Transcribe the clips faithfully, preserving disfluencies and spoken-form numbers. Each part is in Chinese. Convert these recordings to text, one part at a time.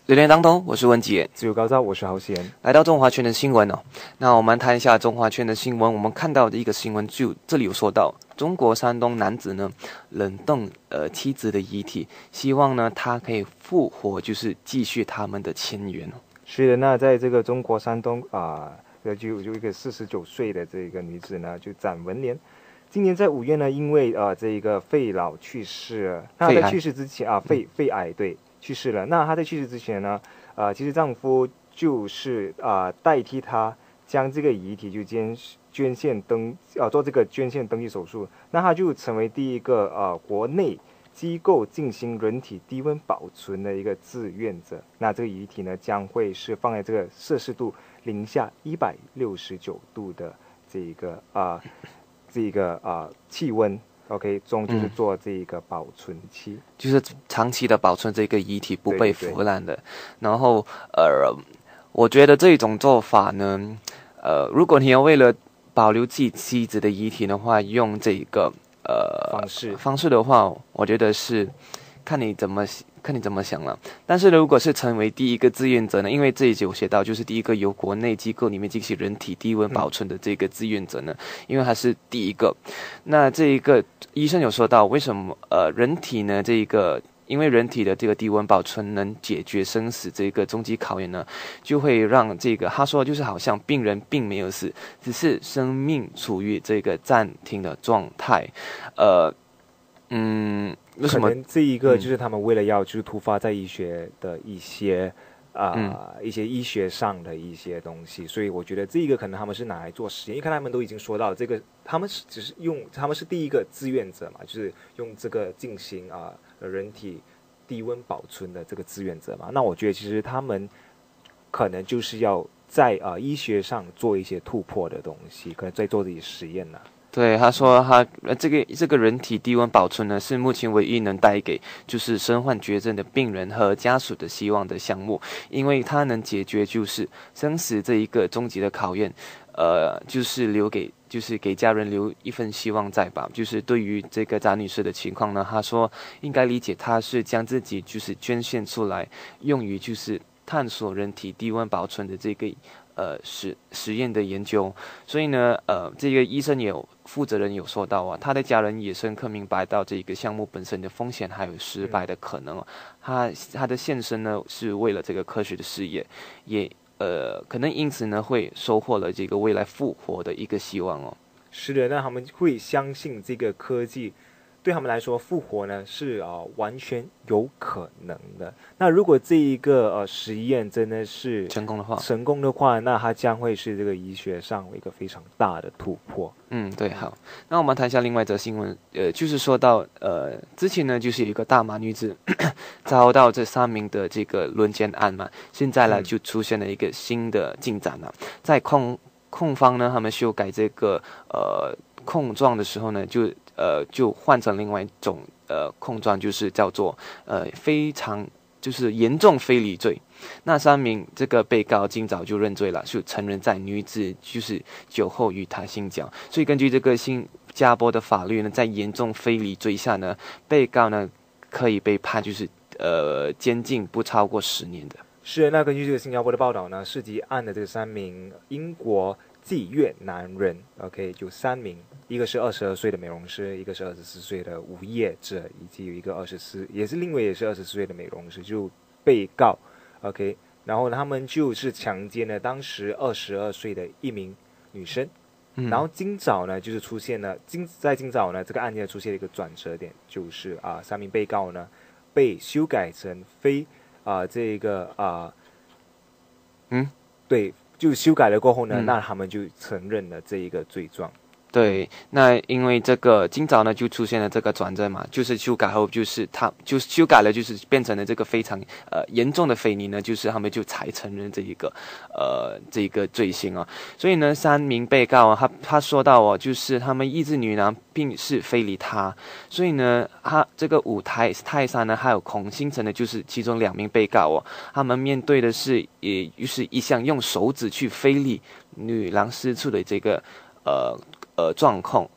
榴莲当中，我是文杰， 自由高照，我是豪贤。 来到中华圈的新闻哦，那我们谈一下中华圈的新闻。我们看到的一个新闻就这里有说到，中国山东男子呢冷冻呃妻子的遗体，希望呢他可以复活，就是继续他们的前缘哦。 是的，那在这个中国山东啊，呃，就有一个四十九岁的这个女子呢，就展文莲。今年在五月呢，因为呃这个肺痨去世了。那在去世之前啊，肺肺癌对去世了。那她在去世之前呢？呃，其实丈夫就是啊、呃、代替她将这个遗体就捐捐献登呃做这个捐献登记手术，那她就成为第一个呃国内机构进行人体低温保存的一个志愿者。那这个遗体呢将会是放在这个摄氏度零下一百六十九度的这一个啊、呃、这个啊、呃、气温。OK， 中就是做这个保存期、嗯， 就是长期的保存这个遗体不被腐烂的。然后，呃，我觉得这种做法呢，呃，如果你要为了保留自己妻子的遗体的话，用这个呃方式方式的话，我觉得是看你怎么看你怎么想了。但是如果是成为第一个志愿者呢，因为这里有写到，就是第一个由国内机构里面进行人体低温保存的这个志愿者呢，嗯、因为他是第一个，那这一个医生有说到，为什么呃人体呢这一个。因为人体的这个低温保存能解决生死这个终极考验呢，就会让这个他说就是好像病人并没有死，只是生命处于这个暂停的状态，呃，嗯，为什么？ 可能这一个就是他们为了要就是突发在医学的一些啊、呃嗯、一些医学上的一些东西，所以我觉得这一个可能他们是拿来做实验，因为看他们都已经说到这个，他们是只是用他们是第一个志愿者嘛，就是用这个进行啊。呃人体低温保存的这个志愿者嘛，那我觉得其实他们可能就是要在呃医学上做一些突破的东西，可能在做这些实验呢、啊。 对，他说他呃这个这个人体低温保存呢，是目前唯一能带给就是身患绝症的病人和家属的希望的项目，因为它能解决就是生死这一个终极的考验，呃，就是留给就是给家人留一份希望在吧。就是对于这个张女士的情况呢，他说应该理解，她是将自己就是捐献出来，用于就是探索人体低温保存的这个。呃，实实验的研究，所以呢，呃，这个医生也有负责人有说到啊，他的家人也深刻明白到这个项目本身的风险还有失败的可能哦。他他的献身呢，是为了这个科学的事业，也呃，可能因此呢，会收获了这个未来复活的一个希望哦。 是的，那他们会相信这个科技。对他们来说，复活呢是啊、呃、完全有可能的。那如果这一个呃实验真的是成功的话， 成功的话，那它将会是这个医学上一个非常大的突破。 嗯，对，好。那我们谈一下另外一则新闻，呃，就是说到呃之前呢，就是有一个大马女子遭到这三名的这个轮奸案嘛，现在呢、嗯、就出现了一个新的进展了，在控控方呢，他们修改这个呃控状的时候呢，就。呃，就换成另外一种呃控状，就是叫做呃非常就是严重非礼罪。那三名这个被告今早就认罪了，就承认在女子就是酒后与他性交。所以根据这个新加坡的法律呢，在严重非礼罪下呢，被告呢可以被判就是呃监禁不超过十年的。 是，那根据这个新加坡的报道呢，涉及案的这三名英国妓院男人 ，OK， 就三名。一个是二十二岁的美容师，一个是二十四岁的无业者，以及有一个二十四，也是另外也是二十四岁的美容师，就被告 ，OK， 然后他们就是强奸了当时二十二岁的一名女生，嗯、然后今早呢就是出现了今在今早呢这个案件出现了一个转折点，就是啊三名被告呢被修改成非啊这个啊嗯对，就修改了过后呢，嗯、那他们就承认了这一个罪状。 对，那因为这个今早呢就出现了这个转折嘛，就是修改后就是他就是修改了，就是变成了这个非常呃严重的非礼呢，就是他们就才承认这一个呃这一个罪行啊。所以呢，三名被告啊，他他说到哦，就是他们抑制女郎并是非礼他，所以呢，他这个五台泰山呢还有孔星辰呢，就是其中两名被告哦，他们面对的是也就是一项用手指去非礼女郎私处的这个呃。呃，状况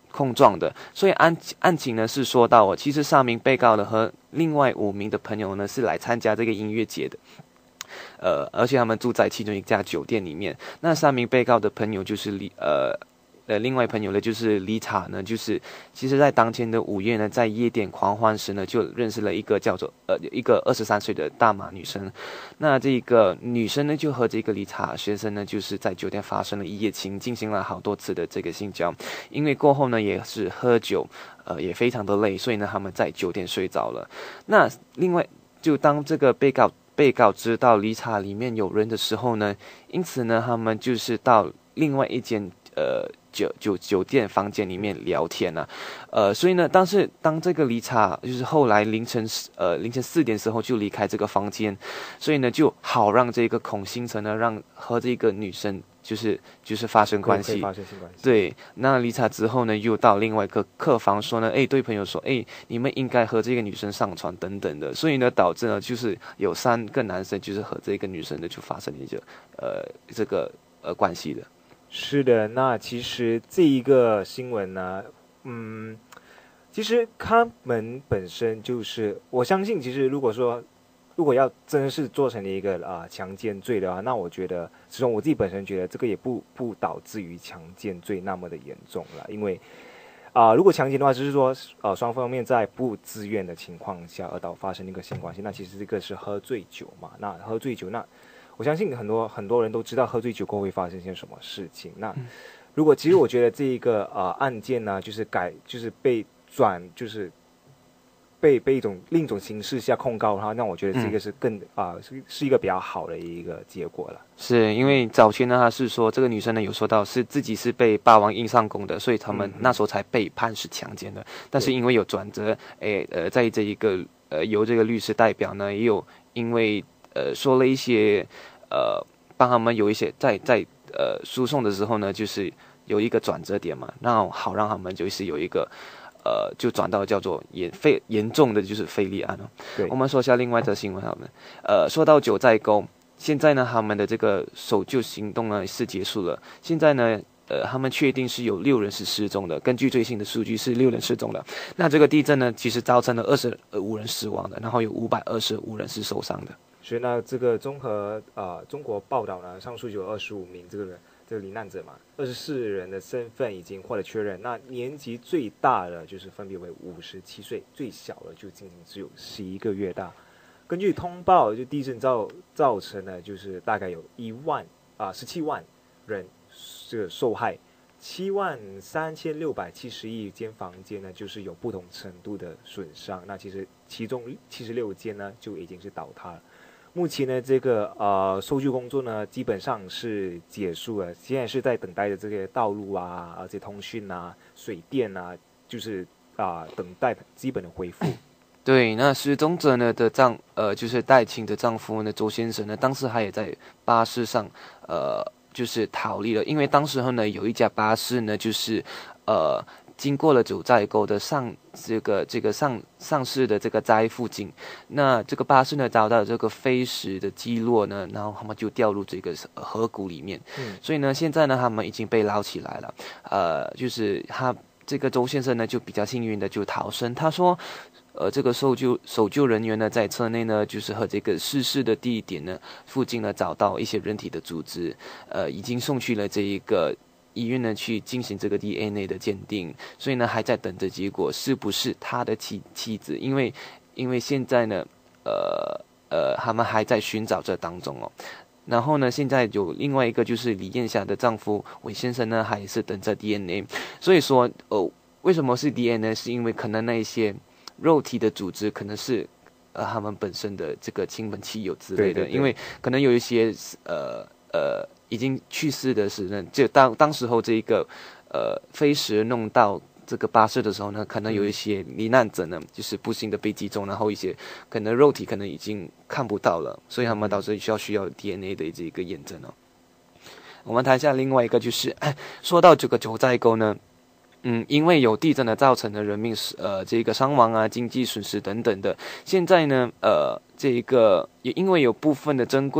碰撞的，所以案案情呢是说到哦，其实三名被告呢和另外五名的朋友呢是来参加这个音乐节的，呃，而且他们住在其中一家酒店里面。那三名被告的朋友就是李呃。呃，另外朋友呢，就是理查呢，就是其实在当天的午夜呢，在夜店狂欢时呢，就认识了一个叫做呃一个二十三岁的大马女生。那这个女生呢，就和这个理查先生呢，就是在酒店发生了一夜情，进行了好多次的这个性交。因为过后呢，也是喝酒，呃，也非常的累，所以呢，他们在酒店睡着了。那另外，就当这个被告被告知道理查里面有人的时候呢，因此呢，他们就是到另外一间呃。酒酒酒店房间里面聊天啊，呃，所以呢，当时当这个理查就是后来凌晨呃凌晨四点时候就离开这个房间，所以呢就好让这个孔星辰呢让和这个女生就是就是发生关系， 发生性关系。 对，那理查之后呢又到另外一个客房说呢，哎，对朋友说，哎，你们应该和这个女生上床等等的，所以呢导致呢就是有三个男生就是和这个女生呢就发生了一个呃这个呃关系的。 是的，那其实这一个新闻呢，嗯，其实他们本身就是，我相信，其实如果说，如果要真的是做成了一个啊、呃、强奸罪的话，那我觉得，始终我自己本身觉得这个也不不导致于强奸罪那么的严重了，因为啊、呃，如果强奸的话，只是说呃双方面在不自愿的情况下而导发生一个性关系，那其实这个是喝醉酒嘛，那喝醉酒那。我相信很多很多人都知道喝醉酒过后会发生些什么事情。那如果其实我觉得这一个呃案件呢，就是改就是被转就是被被一种另一种形式下控告的话，那我觉得这个是更啊、呃、是是一个比较好的一个结果了。 是因为早前呢，他是说这个女生呢有说到是自己是被霸王硬上弓的，所以他们那时候才被判是强奸的。但是因为有转折，诶呃，在这一个呃由这个律师代表呢，也有因为。呃，说了一些，呃，帮他们有一些在在呃诉讼的时候呢，就是有一个转折点嘛，那好让他们就是有一个，呃，就转到叫做严非严重的就是非礼案哦。 对， 我们说一下另外一则新闻，他们，呃，说到九寨沟，现在呢，他们的这个搜救行动呢是结束了，现在呢。呃，他们确定是有六人是失踪的。根据最新的数据，是六人失踪的。那这个地震呢，其实造成了二十五人死亡的，然后有五百二十五人是受伤的。 所以呢，这个综合呃中国报道呢，上述就有二十五名这个人这个罹难者嘛，二十四人的身份已经获得确认。那年纪最大的就是分别为五十七岁，最小的就仅仅只有十一个月大。根据通报，就地震造造成的就是大概有一万啊十七万人。这个受害七万三千六百七十一间房间呢，就是有不同程度的损伤。那其实其中七十六间呢就已经是倒塌了。目前呢，这个呃搜救工作呢基本上是结束了，现在是在等待的这个道路啊、而且通讯啊、水电啊，就是啊、呃、等待基本的恢复。 对，那失踪者呢的丈呃就是戴青的丈夫呢周先生呢，当时他也在巴士上呃。就是逃离了，因为当时候呢，有一家巴士呢，就是，呃，经过了九寨沟的上这个这个上上市的这个寨附近，那这个巴士呢遭到这个飞石的击落呢，然后他们就掉入这个河谷里面，嗯、所以呢，现在呢他们已经被捞起来了，呃，就是他这个周先生呢就比较幸运的就逃生，他说。呃，这个搜救搜救人员呢，在车内呢，就是和这个失事的地点呢附近呢，找到一些人体的组织，呃，已经送去了这一个医院呢，去进行这个 D N A 的鉴定，所以呢，还在等着结果，是不是他的妻妻子？因为，因为现在呢，呃呃，他们还在寻找这当中哦。然后呢，现在有另外一个就是李艳霞的丈夫韦先生呢，还是等着 D N A， 所以说，哦，为什么是 D N A？ 是因为可能那一些。肉体的组织可能是，呃，他们本身的这个亲朋戚友之类的， 对对对， 因为可能有一些呃呃已经去世的时呢，就当当时候这一个呃飞石弄到这个巴士的时候呢，可能有一些罹难者呢，就是不幸的被击中，然后一些可能肉体可能已经看不到了，所以他们导致需要需要 D N A 的这个验证哦。我们谈一下另外一个，就是说到这个九寨沟呢。嗯，因为有地震呢造成的人命呃这个伤亡啊、经济损失等等的，现在呢呃这个也因为有部分的珍贵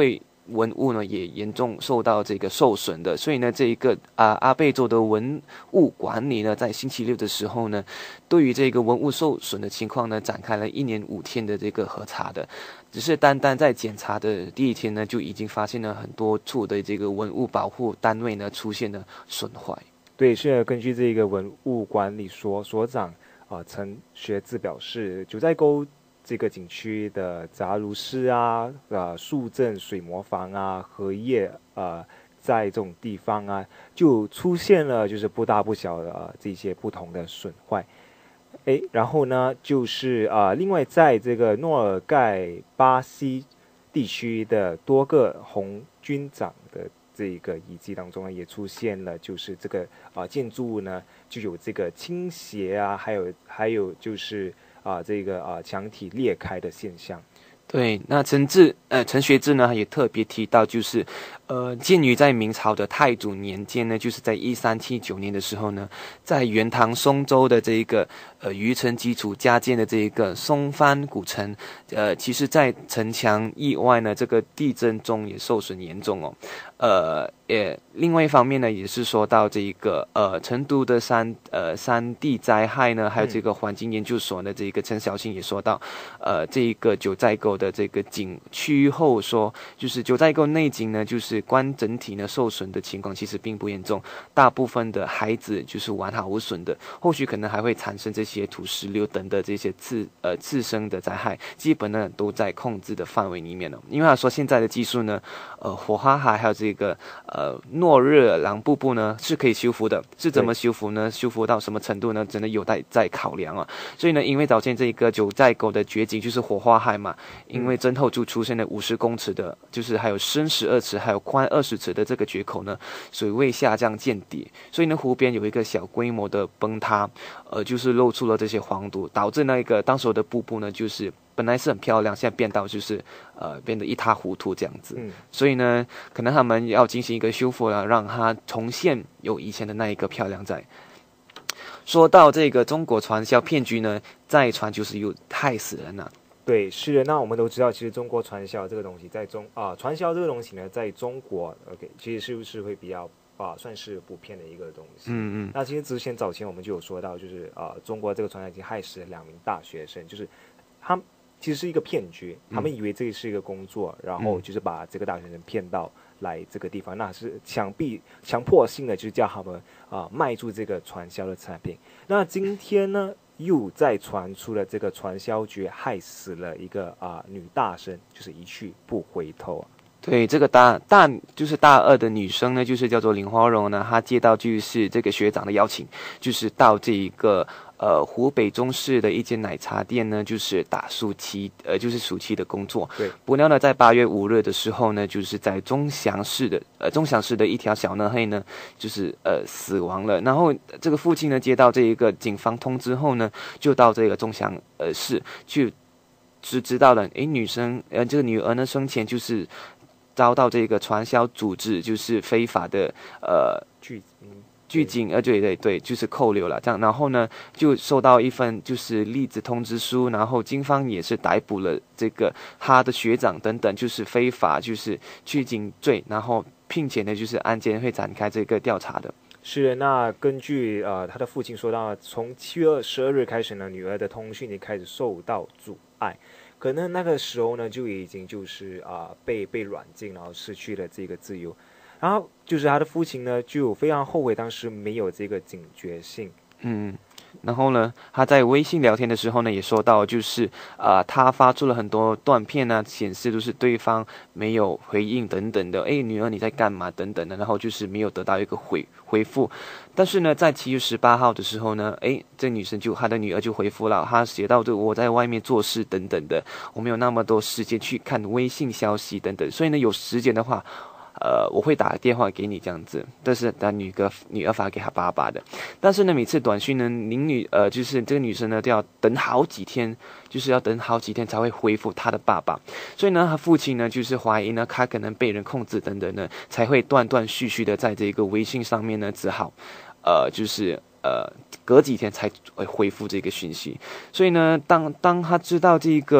文物呢也严重受到这个受损的，所以呢，这一个啊阿贝州的文物管理呢，在星期六的时候呢，对于这个文物受损的情况呢，展开了一连五天的这个核查的。只是单单在检查的第一天呢，就已经发现了很多处的这个文物保护单位呢出现了损坏。 对，是根据这个文物管理所所长啊、呃、陈学志表示，九寨沟这个景区的杂炉室啊、呃树镇水磨房啊、荷叶呃在这种地方啊，就出现了就是不大不小的、呃、这些不同的损坏。诶，然后呢，就是啊、呃，另外在这个诺尔盖巴西地区的多个红军长的这个遗迹当中呢，也出现了就是这个啊、呃、建筑物呢就有这个倾斜啊，还有还有就是啊、呃、这个啊、呃、墙体裂开的现象。 对，那陈志呃陈学志呢也特别提到，就是呃鉴于在明朝的太祖年间呢，就是在一三七九年的时候呢，在原唐松州的这一个呃渔城基础加建的这一个松帆古城，呃其实在城墙意外呢，这个地震中也受损严重哦，呃也另外一方面呢，也是说到这一个呃成都的山呃山地灾害呢，还有这个环境研究所的这个陈小新也说到，呃这一个九寨沟的这个景区后说，就是九寨沟内景呢，就是观整体呢受损的情况其实并不严重，大部分的孩子就是完好无损的，后续可能还会产生这些土石流等的这些次呃次生的灾害，基本呢都在控制的范围里面了。因为他说现在的技术呢，呃火哈海还有这个呃诺日尔朗瀑布呢是可以修复的，是怎么修复呢？修复到什么程度呢？真的有待再考量啊。所以呢，因为早前这个九寨沟的绝景就是火花海嘛。因为震后就出现了五十公尺的，就是还有深十二尺，还有宽二十尺的这个决口呢，水位下降见底，所以呢湖边有一个小规模的崩塌，呃，就是露出了这些黄土，导致那个当时的瀑布呢，就是本来是很漂亮，现在变到就是呃变得一塌糊涂这样子， 嗯， 所以呢，可能他们要进行一个修复了，让它重现有以前的那一个漂亮在。说到这个中国传销骗局呢，再传就是又害死人了。 对，是的。那我们都知道，其实中国传销这个东西，在中啊、呃，传销这个东西呢，在中国 ，OK， 其实是不是会比较啊、呃，算是普遍的一个东西。 嗯嗯。 那其实之前早前我们就有说到，就是啊、呃，中国这个传销已经害死了两名大学生，就是他们其实是一个骗局，他们以为这是一个工作，嗯、然后就是把这个大学生骗到来这个地方，那是强逼强迫性的，就是叫他们啊、呃、卖出这个传销的产品。那今天呢？又再传出了这个传销局害死了一个啊、呃、女大生，就是一去不回头啊。 对，这个大大就是大二的女生呢，就是叫做林花荣呢，她接到就是这个学长的邀请，就是到这一个呃湖北中市的一间奶茶店呢，就是打暑期呃就是暑期的工作。 对， 不料呢，在八月五日的时候呢，就是在钟祥市的呃钟祥市的一条小嫩黑呢，就是呃死亡了。然后这个父亲呢接到这一个警方通知后呢，就到这个钟祥呃市去，只知道了，诶，女生呃这个女儿呢生前就是遭到这个传销组织就是非法的呃拒拒警，呃对对对，就是扣留了这样，然后呢就收到一份就是例子通知书，然后警方也是逮捕了这个他的学长等等，就是非法就是拒警罪，然后并且呢就是案件会展开这个调查的。 是，那根据呃他的父亲说到，从七月十二日开始呢，女儿的通讯也开始受到阻碍。可能那个时候呢，就已经就是啊、呃、被被软禁，然后失去了这个自由，然后就是他的父亲呢，就非常后悔当时没有这个警觉性。 嗯，然后呢，他在微信聊天的时候呢，也说到，就是啊、呃，他发出了很多断片啊，显示都是对方没有回应等等的，哎，女儿你在干嘛等等的，然后就是没有得到一个回回复。但是呢，在七月十八号的时候呢，哎，这女生就她的女儿就回复了，她写到，就我在外面做事等等的，我没有那么多时间去看微信消息等等，所以呢，有时间的话。呃，我会打电话给你这样子，但是把女儿女儿发给他爸爸的，但是呢，每次短讯呢，您女呃就是这个女生呢都要等好几天，就是要等好几天才会回复她的爸爸，所以呢，他父亲呢就是怀疑呢，他可能被人控制等等呢，才会断断续续的在这个微信上面呢，只好，呃，就是呃隔几天才会回复这个讯息，所以呢，当当他知道这个。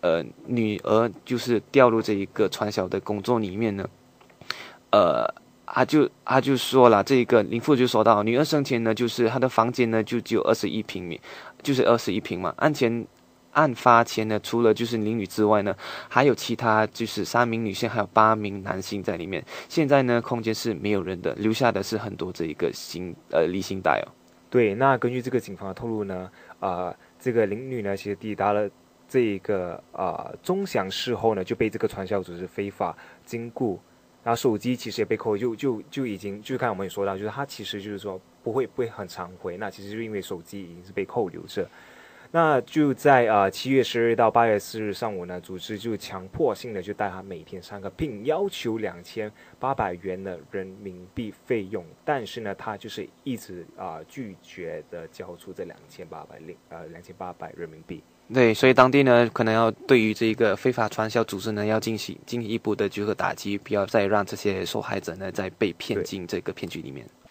呃女儿就是掉入这一个传销的工作里面呢，呃。他就他就说了，这个林父就说到，女儿生前呢，就是她的房间呢就只有二十一平米，就是二十一平嘛。案前案发前呢，除了就是林女之外呢，还有其他就是三名女性，还有八名男性在里面。现在呢，空间是没有人的，留下的是很多这一个新呃离心带哦。 对，那根据这个警方的透露呢，呃，这个林女呢，其实抵达了这一个呃钟祥市后呢，就被这个传销组织非法禁锢。然后手机其实也被扣，就就就已经就刚才我们也说到，就是他其实就是说不会不会很常回，那其实就因为手机已经是被扣留着。那就在呃七月十日到八月四日上午呢，组织就强迫性的就带他每天上课，并要求两千八百元的人民币费用，但是呢，他就是一直啊、呃、拒绝的交出这两千八百令呃两千八百人民币。 对，所以当地呢，可能要对于这个非法传销组织呢，要进行进一步的这个打击，不要再让这些受害者呢再被骗进这个骗局里面。